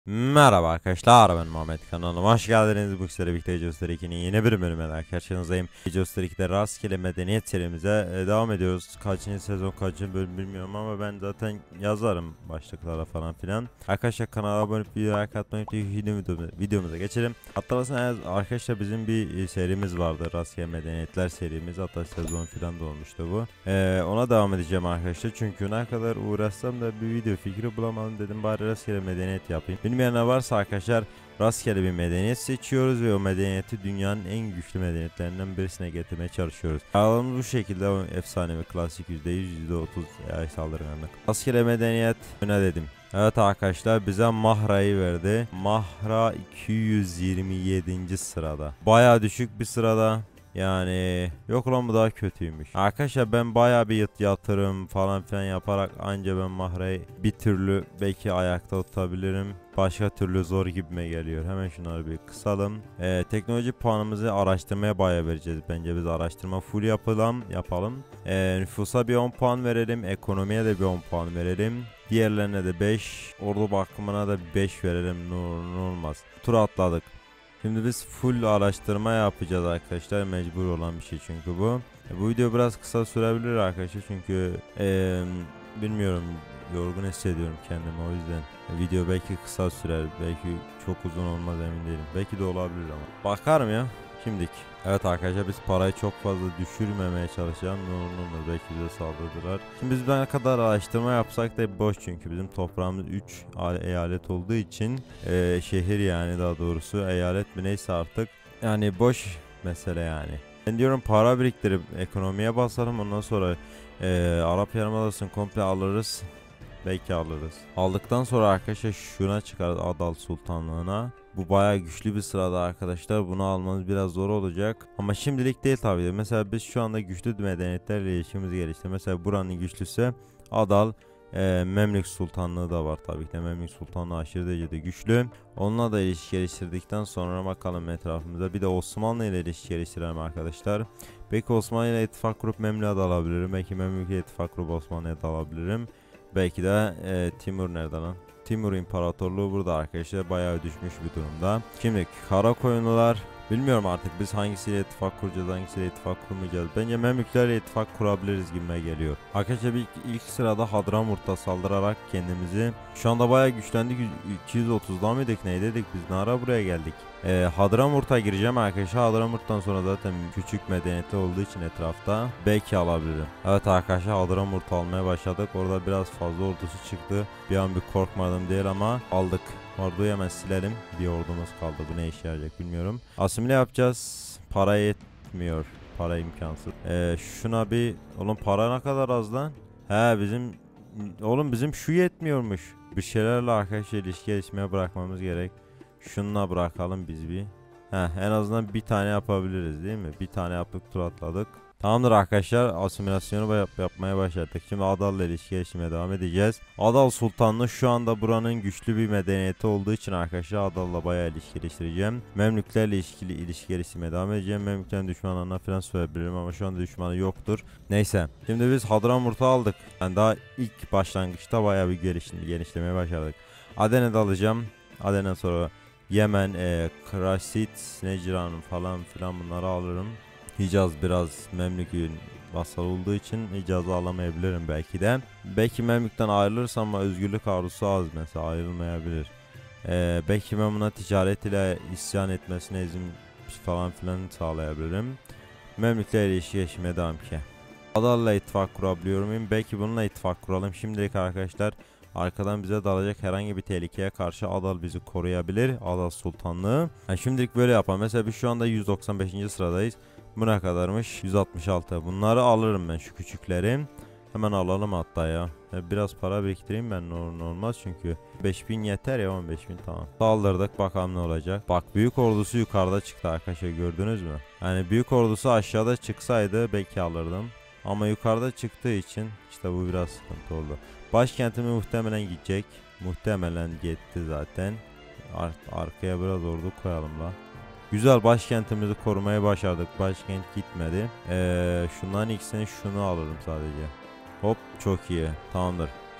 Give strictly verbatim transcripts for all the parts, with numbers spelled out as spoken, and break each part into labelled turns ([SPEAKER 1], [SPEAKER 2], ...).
[SPEAKER 1] Merhaba arkadaşlar, ben Muhammed, kanalıma hoş geldiniz. Bu sizlere birlikte Age of Story ikinin yeni bölümüyle karşınızdayım. Age of Story ikide rastgele medeniyet serimize e, devam ediyoruz. Kaçıncı sezon, kaçıncı bölüm bilmiyorum ama ben zaten yazarım başlıklara falan filan. Arkadaşlar, kanala abone olup videoya like atmayı unutmayın. Videomuza geçelim. Hatırlarsanız arkadaşlar, bizim bir serimiz vardı, rastgele medeniyetler serimiz. Hatta sezon filan da olmuştu bu. E, ona devam edeceğim arkadaşlar, çünkü ne kadar uğraşsam da bir video fikri bulamadım, dedim bari rastgele medeniyet yapayım. Bilmeyenler varsa arkadaşlar, rastgele bir medeniyet seçiyoruz ve o medeniyeti dünyanın en güçlü medeniyetlerinden birisine getirmeye çalışıyoruz. Kanalımız bu şekilde, o efsane ve klasik yüzde yüz yüzde otuz A I saldırganlık. Rastgele medeniyet ne dedim. Evet arkadaşlar, bize Mahra'yı verdi. Mahra iki yüz yirmi yedinci sırada. Baya düşük bir sırada. Yani yok lan, bu daha kötüymüş. Arkadaşlar, ben bayağı bir yat yatırım falan filan yaparak anca ben Mahra'yı bir türlü belki ayakta tutabilirim. Başka türlü zor gibime geliyor. Hemen şunları bir kısalım. Ee, teknoloji puanımızı araştırmaya bayağı vereceğiz. Bence biz araştırma full yapalım. yapalım. Ee, nüfusa bir on puan verelim. Ekonomiye de bir on puan verelim. Diğerlerine de beş. Ordu bakımına da beş verelim. Ne, ne olmaz. Tur atladık. Şimdi biz full araştırma yapacağız arkadaşlar, mecbur olan bir şey çünkü bu. E, bu video biraz kısa sürebilir arkadaşlar, çünkü e, bilmiyorum, yorgun hissediyorum kendimi, o yüzden e, video belki kısa sürer, belki çok uzun olmaz, emin değilim, belki de olabilir ama bakarım ya. Şimdilik. Evet arkadaşlar, biz parayı çok fazla düşürmemeye çalışacağım. Ne olur ne olmaz, belki bize saldırdılar. Şimdi biz ne kadar araştırma yapsak da boş, çünkü bizim toprağımız üç eyalet olduğu için e, şehir, yani daha doğrusu eyalet mi neyse artık, yani boş mesele yani. Ben diyorum para biriktirip ekonomiye basalım, ondan sonra e, Arap Yarımadası'nı komple alırız. Belki alırız. Aldıktan sonra arkadaşlar şuna çıkarız, Adal Sultanlığına. Bu bayağı güçlü bir sırada arkadaşlar. Bunu almanız biraz zor olacak. Ama şimdilik değil tabii de. Mesela biz şu anda güçlü medeniyetlerle ilişkimiz gelişti. Mesela buranın güçlüsü Adal. E, Memlük Sultanlığı da var tabii ki de. Memlük Sultanlığı aşırı derecede güçlü. Onunla da ilişki geliştirdikten sonra bakalım etrafımıza. Bir de Osmanlı ile ilişki geliştirelim arkadaşlar. Belki Osmanlı ile ittifak kurup Memlük'e de alabilirim. Belki Memlük ile ittifak kurup Osmanlı'ya da alabilirim. Belki de e, Timur nerede lan? Timur İmparatorluğu burada arkadaşlar, bayağı düşmüş bir durumda. Şimdi Karakoyunlular, bilmiyorum artık biz hangisiyle ittifak kuracağız, hangisiyle ittifak kurmayacağız. Bence Memlüklerle ittifak kurabiliriz gibime geliyor. Arkadaşlar, ilk, ilk sırada Hadramurt'a saldırarak kendimizi, şu anda bayağı güçlendik. iki yüz otuzda mıydık, neydedik biz, ne ara buraya geldik. Ee, Hadramurt'a gireceğim arkadaşlar. Hadramurt'tan sonra zaten küçük medeniyeti olduğu için etrafta belki alabilirim. Evet arkadaşlar, Hadramurt'u almaya başladık. Orada biraz fazla ordusu çıktı. Bir an bir korkmadım değil ama aldık. Orduyu hemen silelim. Bir ordumuz kaldı. Bu ne işe yarayacak bilmiyorum. Asimile yapacağız. Para yetmiyor. Para imkansız. Ee, şuna bir... Oğlum para ne kadar az lan. He bizim... Oğlum bizim şu yetmiyormuş. Bir şeylerle arkadaşlar ilişki gelişmeye bırakmamız gerek. Şununla bırakalım biz bir. Heh, en azından bir tane yapabiliriz değil mi? Bir tane yaptık, tur atladık. Tamamdır arkadaşlar, asimilasyonu yap yapmaya başladık. Şimdi Adal'la ilişki geliştirmeye devam edeceğiz. Adal Sultanlığı şu anda buranın güçlü bir medeniyeti olduğu için arkadaşlar Adal'la bayağı ilişki geliştireceğim. Memlüklerle ilişkili ilişki geliştirmeye devam edeceğim. Memlüklerin düşmanlarına falan söyleyebilirim ama şu anda düşmanı yoktur. Neyse, şimdi biz Hadramurt'u aldık. Yani daha ilk başlangıçta bayağı bir geliştirmeye genişlemeye başladık. Aden'e de alacağım. Aden'den sonra Yemen, e, Krasit, Necran falan filan, bunları alırım. Hicaz biraz Memlük'ün vasal olduğu için Hicaz'ı alamayabilirim belki de. Belki Memlük'ten ayrılırsam ama özgürlük arzusu az, mesela ayrılmayabilir. Ee, belki ben buna ticaret ile isyan etmesine izin falan filan sağlayabilirim. Memlük'le ilişki yaşamaya devam ki. Adal'la ittifak kurabiliyor muyum? Belki bununla ittifak kuralım. Şimdilik arkadaşlar, arkadan bize dalacak herhangi bir tehlikeye karşı Adal bizi koruyabilir. Adal Sultanlığı. Yani şimdilik böyle yapalım. Mesela biz şu anda yüz doksan beşinci sıradayız. Bu ne kadarmış? yüz altmış altı. Bunları alırım ben, şu küçükleri. Hemen alalım hatta ya. Biraz para biriktireyim ben, ne olmaz çünkü. beş bin yeter ya, on beş bin tamam. Saldırdık, bakalım ne olacak. Bak, büyük ordusu yukarıda çıktı arkadaşlar, gördünüz mü? Yani büyük ordusu aşağıda çıksaydı belki alırdım. Ama yukarıda çıktığı için işte bu biraz sıkıntı oldu. Başkentime muhtemelen gidecek. Muhtemelen gitti zaten. Ar arkaya biraz ordu koyalım la. Güzel, başkentimizi korumaya başardık. Başkent gitmedi. Ee, şunların ikisini, şunu alırım sadece. Hop, çok iyi. Tamamdır.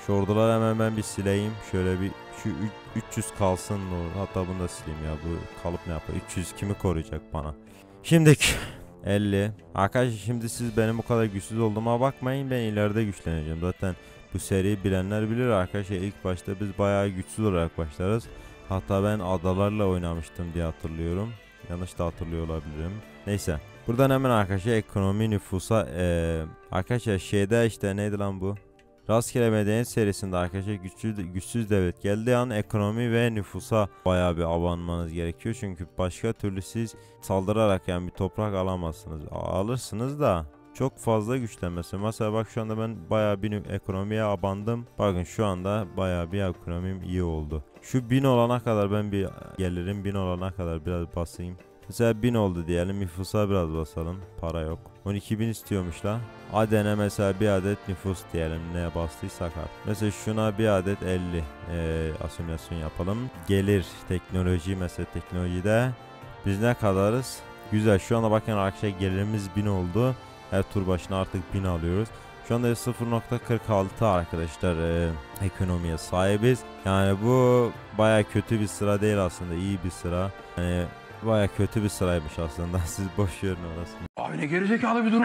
[SPEAKER 1] Şu orduları hemen ben bir sileyim. Şöyle bir şu üç yüz kalsın. Hatta bunu da sileyim ya. Bu kalıp ne yapar? üç yüz kimi koruyacak bana? Şimdiki elli. Arkadaşlar şimdi siz benim bu kadar güçsüz olduğuma bakmayın. Ben ileride güçleneceğim. Zaten bu seriyi bilenler bilir arkadaşlar. İlk başta biz bayağı güçsüz olarak başlarız. Hatta ben adalarla oynamıştım diye hatırlıyorum. Yanlış da hatırlıyor olabilirim. Neyse. Buradan hemen arkadaşlar ekonomi nüfusa ee, arkadaşlar şeyde işte neydi lan bu? Rastgele medeniyet serisinde arkadaşlar güçsüz, güçsüz devlet geldiği an ekonomi ve nüfusa bayağı bir abanmanız gerekiyor. Çünkü başka türlü siz saldırarak yani bir toprak alamazsınız. Alırsınız da çok fazla güçlenmesi. Mesela bak şu anda ben bayağı bir ekonomiye abandım. Bakın şu anda bayağı bir ekonomim iyi oldu. Şu bin olana kadar ben bir gelirim. Bin olana kadar biraz basayım. Mesela bin oldu diyelim. Nüfusa biraz basalım. Para yok. on iki bin istiyormuş la. Aden'e mesela bir adet nüfus diyelim. Neye bastıysak artık. Mesela şuna bir adet elli e, asimilasyon yapalım. Gelir teknoloji mesela teknolojide biz ne kadarız? Güzel. Şu anda bakın arkadaşlar gelirimiz bin oldu. Her tur başına artık bin alıyoruz. Şu anda sıfır nokta kırk altı arkadaşlar e, ekonomiye sahibiz. Yani bu baya kötü bir sıra değil aslında. İyi bir sıra. Yani baya kötü bir sıraymış aslında. Siz boş verin orasını.
[SPEAKER 2] Abi ne gerizekalı bir durum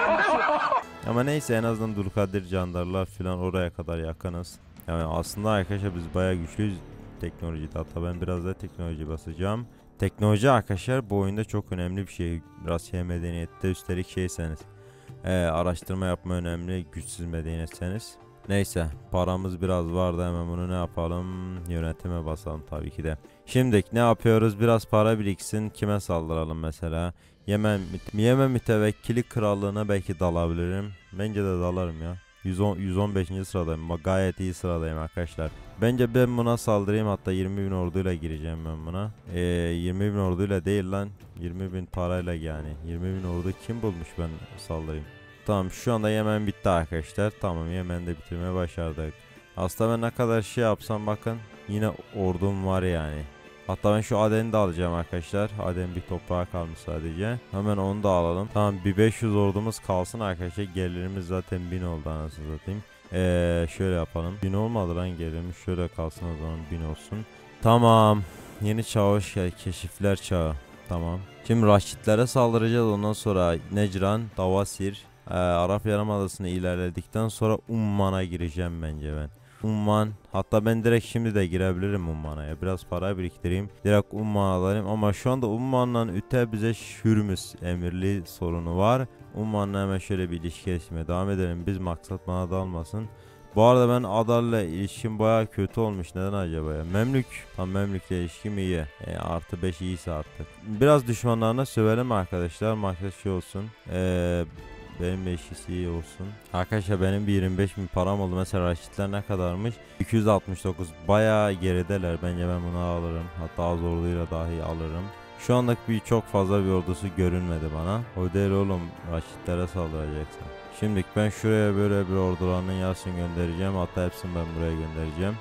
[SPEAKER 2] bu.
[SPEAKER 1] Ama neyse en azından Dulkadir Candarlar falan oraya kadar yakınız. Yani aslında arkadaşlar biz baya güçlüyüz teknolojide. Hatta ben biraz da teknoloji basacağım. Teknoloji arkadaşlar bu oyunda çok önemli bir şey. Rastgele medeniyette üstelik şeyseniz. Ee, araştırma yapma önemli. Güçsüz medeniyetseniz. Neyse paramız biraz vardı hemen bunu ne yapalım? Yönetime basalım tabii ki de. Şimdi ne yapıyoruz? Biraz para biriksin. Kime saldıralım mesela? Yemen, Yemen mütevekkili krallığına belki dalabilirim. Bence de dalarım ya. yüz on, yüz on beşinci sıradayım. Bak gayet iyi sıradayım arkadaşlar. Bence ben buna saldırayım. Hatta yirmi bin orduyla gireceğim ben buna. Ee, yirmi bin orduyla değil lan. yirmi bin parayla yani. yirmi bin ordu kim bulmuş ben saldırayım. Tamam şu anda Yemen bitti arkadaşlar. Tamam Yemen'i de bitirmeye başardık. Aslında ben ne kadar şey yapsam bakın. Yine ordum var yani. Hatta ben şu Aden'i de alacağım arkadaşlar. Aden bir toprağa kalmış sadece. Hemen onu da alalım. Tamam bir beş yüz ordumuz kalsın arkadaşlar. Gelirimiz zaten bin oldu anasını satayım. Ee, şöyle yapalım. bin olmadı lan gelirimiz. Şöyle kalsın o zaman bin olsun. Tamam. Yeni çağış ya keşifler çağı. Tamam. Şimdi Raşitlere saldıracağız. Ondan sonra Necran, Davasir, e, Arap Yarımadası'nı ilerledikten sonra Umman'a gireceğim bence ben. Umman. Hatta ben direkt şimdi de girebilirim Umman'a. Biraz para biriktireyim. Direkt Umman'a alayım. Ama şu anda Umman'la öte bize Hürmüz emirli sorunu var. Umman'la hemen şöyle bir ilişki geliştirmeye devam edelim. Biz maksat bana dalmasın. Bu arada ben Adar'la ilişkim baya kötü olmuş. Neden acaba ya? Memlük. Tam Memlük'le ilişkim iyi. E, artı beş iyiyse artık. Biraz düşmanlarına sövelim arkadaşlar. Maksat şey olsun. Eee... Benim beşisi iyi olsun. Arkadaşlar benim bir yirmi beş bin param oldu. Mesela Raşitler ne kadarmış? iki yüz altmış dokuz. Bayağı gerideler. Bence ben bunu alırım. Hatta az orduyla dahi alırım. Şu andaki bir çok fazla bir ordusu görünmedi bana. O değil oğlum. Raşitlere saldıracaksın. Şimdi ben şuraya böyle bir ordularının yarısını göndereceğim. Hatta hepsini ben buraya göndereceğim.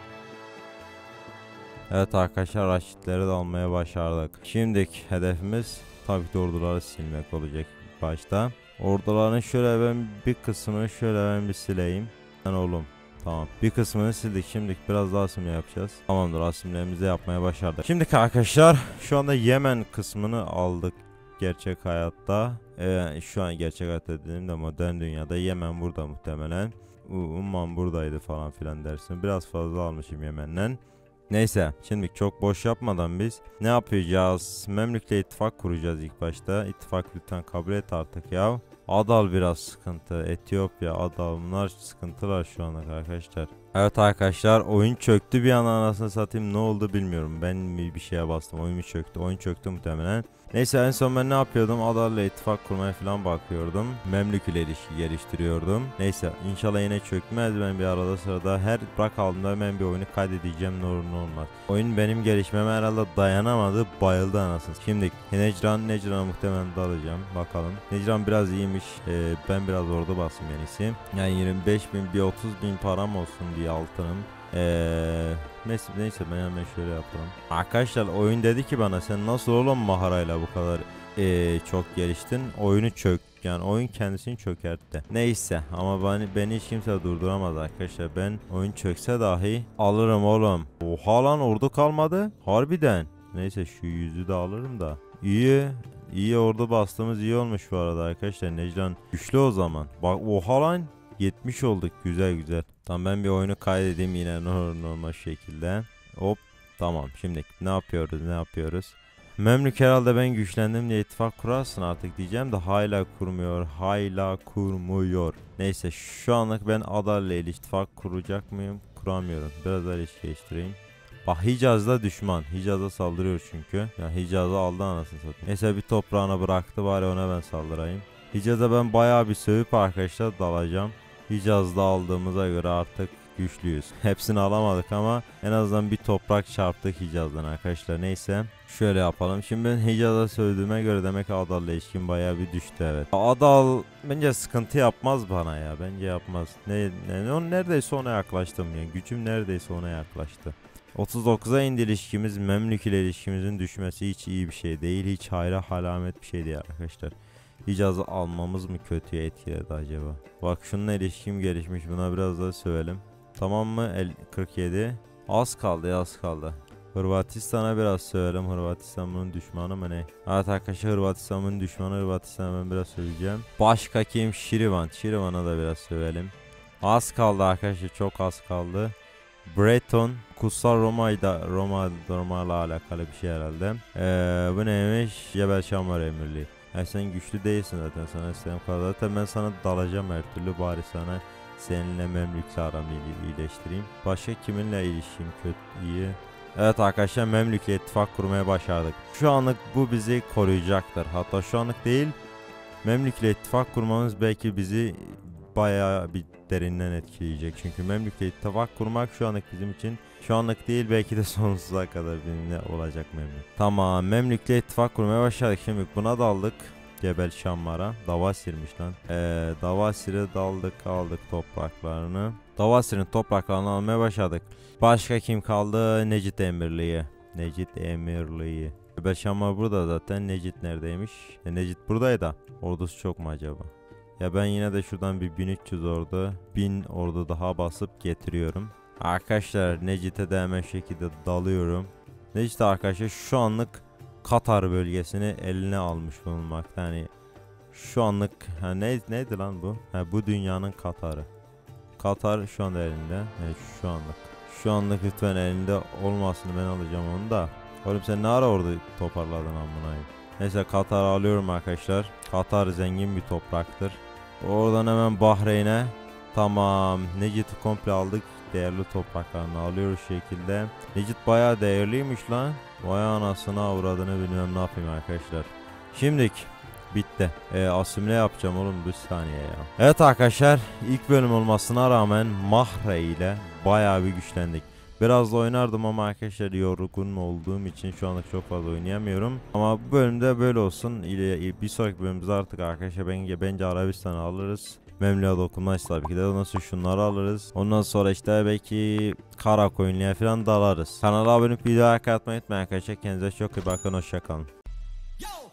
[SPEAKER 1] Evet arkadaşlar Raşitleri de almaya başardık. Şimdiki hedefimiz tabii ki orduları silmek olacak başta. Orduların şöyle ben bir kısmını şöyle ben bir sileyim. Lan oğlum. Tamam. Bir kısmını sildik. Şimdi biraz daha asimle yapacağız. Tamamdır. Asimlerimizi yapmaya başardık. Şimdi arkadaşlar şu anda Yemen kısmını aldık. Gerçek hayatta. Ee, şu an gerçek hayatta dediğimde modern dünyada Yemen burada muhtemelen. Umman buradaydı falan filan dersin. Biraz fazla almışım Yemen'den. Neyse şimdi çok boş yapmadan biz ne yapacağız? Memlük'le ittifak kuracağız ilk başta. İttifak lütfen kabul et artık ya. Adal biraz sıkıntı. Etiyopya, Adal bunlar sıkıntılar şu anda arkadaşlar. Evet arkadaşlar oyun çöktü bir an anasını satayım ne oldu bilmiyorum. Ben bir şeye bastım oyun çöktü. Oyun çöktü muhtemelen. Neyse en son ben ne yapıyordum? Adal'la ittifak kurmaya falan bakıyordum. Memlük ile ilişki geliştiriyordum. Neyse inşallah yine çökmez. Ben bir arada sırada her bırak aldığımda ben bir oyunu kaydedeceğim ne olur ne olmaz. Oyun benim gelişmeme herhalde dayanamadı. Bayıldı anasını. Şimdi Necran, Necran'a muhtemelen dalacağım. Bakalım. Necran biraz iyiymiş. Ee, ben biraz orada basayım en iyisi. Yani yirmi beş bin bir otuz bin param olsun diye altınım. Eee neyse, neyse ben hemen şöyle yapalım. Arkadaşlar oyun dedi ki bana sen nasıl oğlum maharayla bu kadar ee, çok geliştin. Oyunu çök Yani oyun kendisini çökertti. Neyse ama beni, beni hiç kimse durduramaz arkadaşlar. Ben oyun çökse dahi alırım oğlum. Oha lan ordu kalmadı. Harbiden. Neyse şu yüzü de alırım da. İyi. İyi ordu bastığımız iyi olmuş bu arada arkadaşlar. Neclan güçlü o zaman. Bak oha lan. yetmiş olduk. Güzel güzel. Tamam ben bir oyunu kaydedeyim yine normal şekilde. Hop. Tamam şimdi ne yapıyoruz ne yapıyoruz. Memlük herhalde ben güçlendim diye ittifak kurarsın artık diyeceğim de hala kurmuyor. Hala kurmuyor. Neyse şu anlık ben Adar'la ittifak kuracak mıyım? Kuramıyorum. Biraz daha ilişki geliştireyim. Bak Hicaz'da düşman. Hicaz'a saldırıyor çünkü. Ya Hicaz'ı aldı anasını satayım. Neyse bir toprağına bıraktı bari ona ben saldırayım. Hicaz'a ben bayağı bir sövüp arkadaşlar dalacağım. Hicaz'da aldığımıza göre artık güçlüyüz. Hepsini alamadık ama en azından bir toprak çarptık Hicaz'dan arkadaşlar. Neyse şöyle yapalım. Şimdi ben Hicaz'a sövdüğüme göre demek ki Adal'la ilişkin bayağı bir düştü evet. Adal bence sıkıntı yapmaz bana ya. Bence yapmaz. Ne, ne, ne neredeyse ona yaklaştım yani. Gücüm neredeyse ona yaklaştı. otuz dokuza indi ilişkimiz. Memlük ile ilişkimizin düşmesi hiç iyi bir şey değil. Hiç hayra alamet bir şey değil arkadaşlar. Hicaz'ı almamız mı kötüye etkiledi acaba? Bak şununla ilişkim gelişmiş. Buna biraz daha sövelim. Tamam mı? kırk yedi. Az kaldı ya az kaldı. Hırvatistan'a biraz sövelim. Hırvatistan bunun düşmanı mı ne? Evet arkadaşlar Hırvatistan'ın düşmanı. Hırvatistan'a ben biraz söyleyeceğim. Başka kim? Şirivan. Şirivan'a da biraz sövelim. Az kaldı arkadaşlar. Çok az kaldı. Breton. Kutsal Roma'yla Roma, Roma ile alakalı bir şey herhalde. Ee, bu neymiş? Cebel Şamar Emirliği. Yani sen güçlü değilsin zaten sana istediğim kadar. Zaten ben sana dalacağım her türlü bari sana seninle Memlük'le aramı iyileştireyim. Başka kiminle ilişkim kötü iyi? Evet arkadaşlar Memlük'le ittifak kurmaya başardık. Şu anlık bu bizi koruyacaktır. Hatta şu anlık değil Memlük'le ittifak kurmamız belki bizi bayağı bir derinden etkileyecek. Çünkü Memlük'le ittifak kurmak şu anlık bizim için şu anlık değil belki de sonsuza kadar bizimle olacak Memlük. Tamam Memlük'le ittifak kurmaya başladık. Şimdi buna daldık. Cebel Şammar'a. Davasir'miş lan. Ee, Davasir'e daldık aldık topraklarını. Davasir'in topraklarını almaya başladık. Başka kim kaldı? Necit Emirliği. Necit Emirliği. Cebel Şammar burada zaten. Necit neredeymiş? E, Necit buradaydı. Ordusu çok mu acaba? Ya ben yine de şuradan bir bin üç yüz ordu, bin ordu daha basıp getiriyorum. Arkadaşlar Necit'e de hemen şekilde dalıyorum. Necit arkadaşlar şu anlık Katar bölgesini eline almış bulunmakta. Yani şu anlık ha, ne, neydi lan bu? Ha, bu dünyanın Katar'ı. Katar şu anda elinde. Evet şu anlık. Şu anlık lütfen elinde olmasını ben alacağım onu da. Oğlum sen ne ara orada toparladın amına. Neyse Katar alıyorum arkadaşlar. Katar zengin bir topraktır. Oradan hemen Bahreyn'e. Tamam. Necit'i komple aldık. Değerli topraklarını alıyoruz şekilde. Necit bayağı değerliymiş lan. Vay anasına avradını bilmem ne yapayım arkadaşlar. Şimdilik bitti. E, asimile yapacağım oğlum bir saniye ya. Evet arkadaşlar ilk bölüm olmasına rağmen Mahre ile bayağı bir güçlendik. Biraz da oynardım ama arkadaşlar yorgun olduğum için şu anda çok fazla oynayamıyorum. Ama bu bölümde böyle olsun. Bir sonraki bölümümüzde artık arkadaşlar bence, bence Arabistan'ı alırız. Memlü'ye dokunmaz tabii ki de. Ondan sonra şunları alırız. Ondan sonra işte belki Karakoyunlu'ya falan dalarız. Kanala abone olup videoya like atmayı unutmayın arkadaşlar. Kendinize çok iyi bakın. Hoşçakalın.